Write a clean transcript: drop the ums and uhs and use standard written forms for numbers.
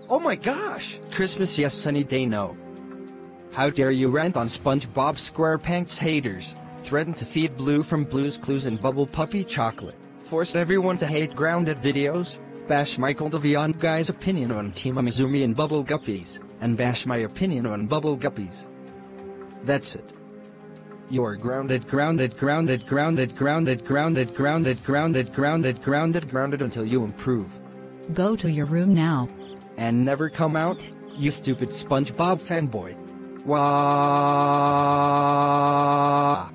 Oh my gosh! Christmas yes, sunny day no. How dare you rant on SpongeBob SquarePants haters, threaten to feed Blue from Blue's Clues and Bubble Puppy chocolate, force everyone to hate grounded videos, bash Micheal the Vyond guy's opinion on Team Amizumi and Bubble Guppies, and bash my opinion on Bubble Guppies. That's it. You're grounded until you improve. Go to your room now. And never come out, you stupid SpongeBob fanboy. Wah.